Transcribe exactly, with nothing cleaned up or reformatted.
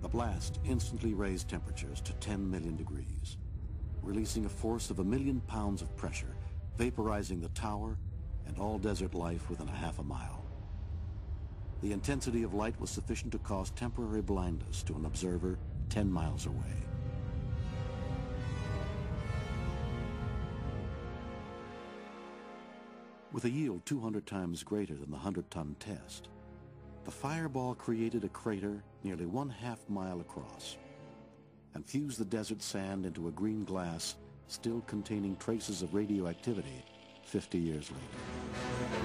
The blast instantly raised temperatures to ten million degrees, releasing a force of a million pounds of pressure, vaporizing the tower and all desert life within a half a mile. The intensity of light was sufficient to cause temporary blindness to an observer ten miles away. With a yield two hundred times greater than the hundred-ton test, the fireball created a crater nearly one half mile across and fused the desert sand into a green glass still containing traces of radioactivity fifty years later.